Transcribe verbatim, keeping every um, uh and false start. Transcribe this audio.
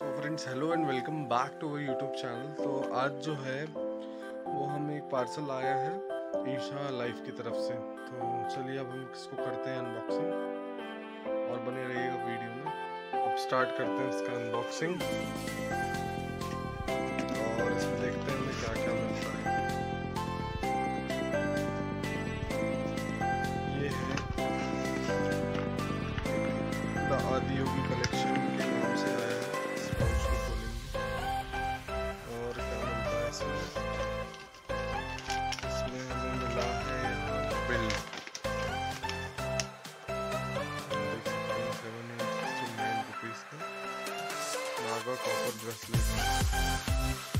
तो friends hello and welcome back to our YouTube channel. तो आज जो है वो हमें एक पार्सल आया है ईशा लाइफ की तरफ से। तो चलिए अब हम इसको करते हैं अनबॉक्सिंग और बने रहिएगा वीडियो में। अब स्टार्ट करते हैं इसका अनबॉक्सिंग और इसमें देखते हैं हमें क्या क्या मिलता है। ये है द आदियोगी कलेक्शन के नाम से आया है। इस पाउच को खोलेंगे और क्या मिलता है इसमें। इसमें हमें मिला है बिल, देख सकते हैं seven hundred sixty nine rupees का नागा कॉपर ब्रेसलेट।